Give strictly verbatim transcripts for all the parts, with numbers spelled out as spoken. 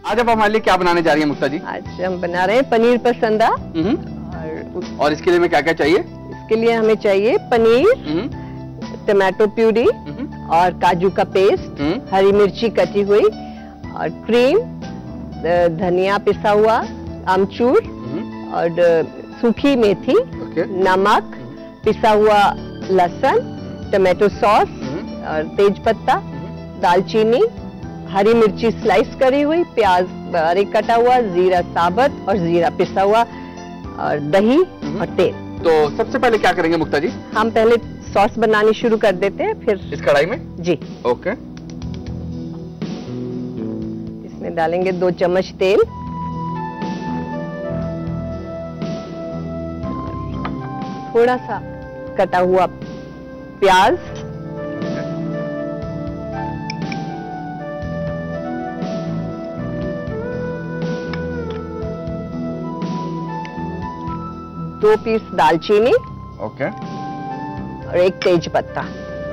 आज आप हमारे लिए क्या बनाने जा रही हैं मुक्ता जी? आज हम बना रहे हैं पनीर पसंदा। और, और इसके लिए हमें क्या क्या चाहिए? इसके लिए हमें चाहिए पनीर, टमाटो प्यूरी और काजू का पेस्ट, हरी मिर्ची कटी हुई और क्रीम, धनिया पिसा हुआ, आमचूर और सूखी मेथी, नमक, पिसा हुआ लहसुन, टमाटो सॉस और तेज पत्ता, दालचीनी, हरी मिर्ची स्लाइस करी हुई, प्याज बारीक कटा हुआ, जीरा साबुत और जीरा पिसा हुआ और दही और तेल। तो सबसे पहले क्या करेंगे मुक्ता जी? हम पहले सॉस बनानी शुरू कर देते हैं, फिर इस कढ़ाई में? जी ओके। इसमें डालेंगे दो चम्मच तेल, थोड़ा सा कटा हुआ प्याज, दो पीस दालचीनी, ओके, और एक तेज पत्ता।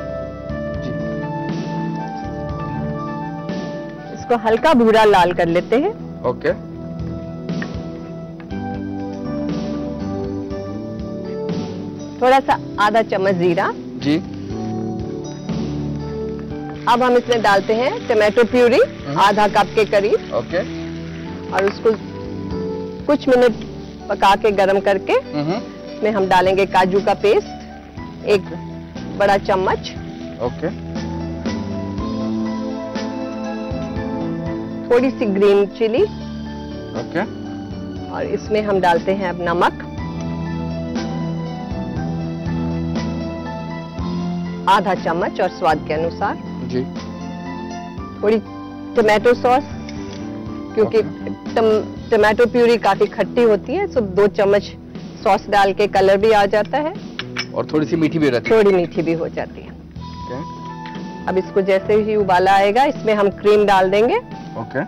इसको हल्का भूरा लाल कर लेते हैं। ओके। थोड़ा सा आधा चम्मच जीरा जी। अब हम इसमें डालते हैं टमाटो प्यूरी, आधा कप के करीब। ओके। और उसको कुछ मिनट पका के गरम करके इसमें हम डालेंगे काजू का पेस्ट, एक बड़ा चम्मच। ओके। थोड़ी सी ग्रीन चिली। ओके। और इसमें हम डालते हैं अब नमक, आधा चम्मच और स्वाद के अनुसार जी। थोड़ी टमाटो सॉस, क्योंकि टम, टमाटो प्यूरी काफी खट्टी होती है, तो दो चम्मच सॉस डाल के कलर भी आ जाता है और थोड़ी सी मीठी भी हो जाती है। थोड़ी मीठी भी हो जाती है। ओके। अब इसको जैसे ही उबाला आएगा, इसमें हम क्रीम डाल देंगे। ओके।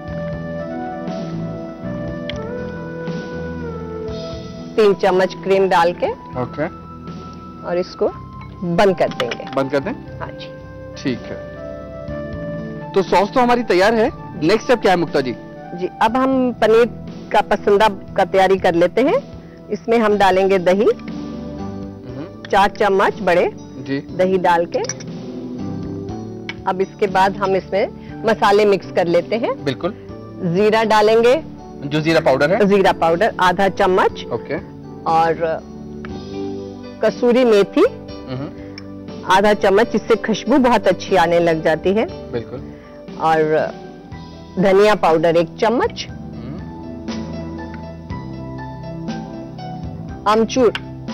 तीन चम्मच क्रीम डाल के ओके। और इसको बंद कर देंगे। बंद कर दें? हाँ जी। ठीक है। तो सॉस तो हमारी तैयार है, नेक्स्ट स्टेप क्या है मुक्ता जी? जी, अब हम पनीर का पसंदा का तैयारी कर लेते हैं। इसमें हम डालेंगे दही, चार चम्मच बड़े जी दही डाल के। अब इसके बाद हम इसमें मसाले मिक्स कर लेते हैं। बिल्कुल। जीरा डालेंगे, जो जीरा पाउडर है? जीरा पाउडर आधा चम्मच। ओके। और कसूरी मेथी आधा चम्मच, इससे खुशबू बहुत अच्छी आने लग जाती है। बिल्कुल। और धनिया पाउडर एक चम्मच, आमचूर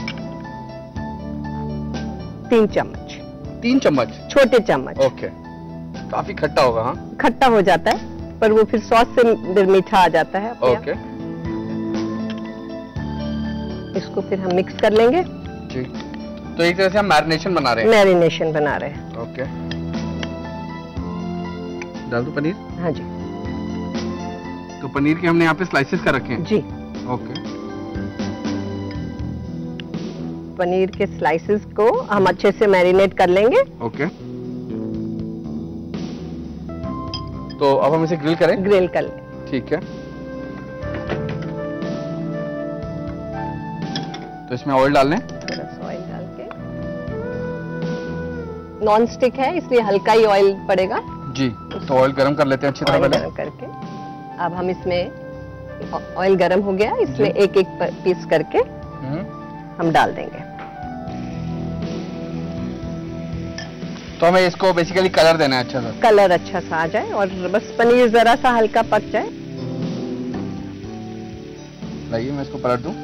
तीन चम्मच। तीन चम्मच? छोटे चम्मच। ओके। काफी खट्टा होगा? हाँ, खट्टा हो जाता है, पर वो फिर सॉस से फिर मीठा आ जाता है। ओके। इसको फिर हम मिक्स कर लेंगे जी। तो एक तरह से हम मैरिनेशन बना रहे हैं? मैरिनेशन बना रहे हैं। ओके। डाल दो पनीर? हाँ जी। तो पनीर के हमने यहाँ पे स्लाइसेस कर रखे हैं? जी। ओके। पनीर के स्लाइसेस को हम अच्छे से मैरिनेट कर लेंगे। ओके। तो अब हम इसे ग्रिल करें? ग्रिल कर लें। ठीक है। तो इसमें ऑयल डाल लें? थोड़ा सा ऑयल डाल के, नॉन स्टिक है इसलिए हल्का ही ऑयल पड़ेगा। जी। तो ऑयल गरम कर लेते हैं अच्छी तरह पहले। गरम करके अब हम इसमें, ऑयल गरम हो गया, इसमें एक एक पीस करके हम डाल देंगे। तो हमें इसको बेसिकली कलर देना है अच्छा सा? कलर अच्छा सा आ जाए और बस पनीर जरा सा हल्का पक जाए। लाइए मैं इसको पलट दूं।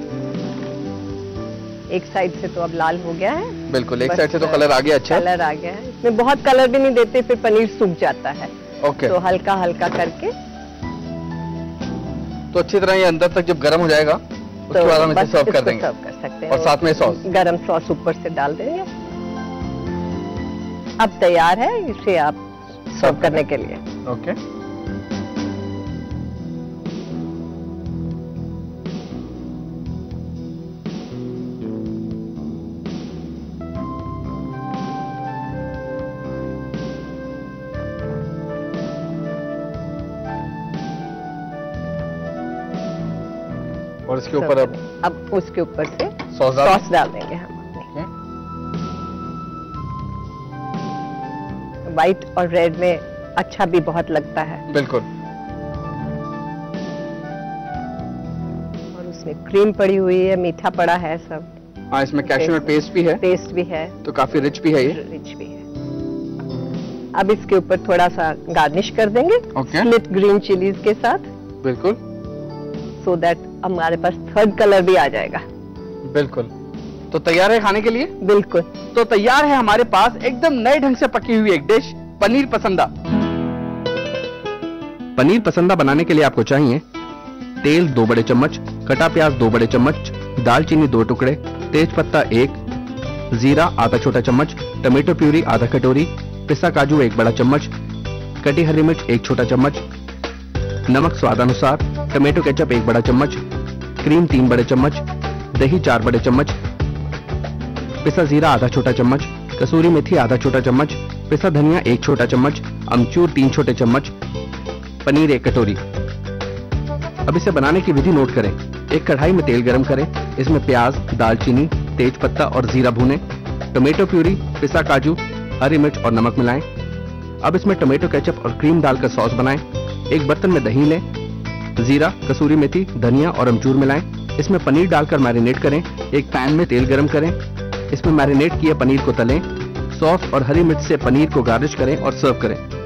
एक साइड से तो अब लाल हो गया है। बिल्कुल, एक साइड से तो कलर आ गया। अच्छा, कलर आ गया है। इसमें बहुत कलर भी नहीं देते, फिर पनीर सूख जाता है। ओके। तो हल्का हल्का करके, तो अच्छी तरह ये अंदर तक जब गर्म हो जाएगा, उसके तो बाद हम इसे सर्व कर देंगे। सर्व कर सकते हैं। और साथ में सॉस, गरम सॉस ऊपर से डाल देंगे। अब तैयार है, इसे आप सर्व करने के लिए। ओके। और इसके ऊपर अब अब उसके ऊपर से सॉस डाल सॉस डाल देंगे हम। व्हाइट और रेड में अच्छा भी बहुत लगता है। बिल्कुल। और उसमें क्रीम पड़ी हुई है, मीठा पड़ा है सब। हाँ, इसमें कैश्यू नट पेस्ट भी है। पेस्ट भी है, तो काफी रिच भी है ये। रिच भी है। अब इसके ऊपर थोड़ा सा गार्निश कर देंगे ओके। स्प्लिट ग्रीन चिलीज के साथ। बिल्कुल। सो दैट हमारे पास थर्ड कलर भी आ जाएगा। बिल्कुल। तो तैयार है खाने के लिए? बिल्कुल। तो तैयार है हमारे पास एकदम नए ढंग से पकी हुई एक डिश, पनीर पसंदा। पनीर पसंदा बनाने के लिए आपको चाहिए तेल दो बड़े चम्मच, कटा प्याज दो बड़े चम्मच, दालचीनी दो टुकड़े, तेज पत्ता एक, जीरा आधा छोटा चम्मच, टमाटो प्यूरी आधा कटोरी, पिसा काजू एक बड़ा चम्मच, कटी हरी मिर्च एक छोटा चम्मच, नमक स्वादानुसार, टमाटो केचप एक बड़ा चम्मच, क्रीम तीन बड़े चम्मच, दही चार बड़े चम्मच, पिसा जीरा आधा छोटा चम्मच, कसूरी मेथी आधा छोटा चम्मच, पिसा धनिया एक छोटा चम्मच, अमचूर तीन छोटे चम्मच, पनीर एक कटोरी। अब इसे बनाने की विधि नोट करें। एक कढ़ाई में तेल गरम करें, इसमें प्याज, दालचीनी, तेज पत्ता और जीरा भूनें, टमाटो प्यूरी, पिसा काजू, हरी मिर्च और नमक मिलाएं। अब इसमें टमाटो केचप और क्रीम डालकर सॉस बनाएं। एक बर्तन में दही लें, जीरा, कसूरी मेथी, धनिया और अमचूर मिलाएं। इसमें पनीर डालकर मैरिनेट करें। एक पैन में तेल गरम करें, इसमें मैरिनेट किए पनीर को तलें। सॉस और हरी मिर्च से पनीर को गार्निश करें और सर्व करें।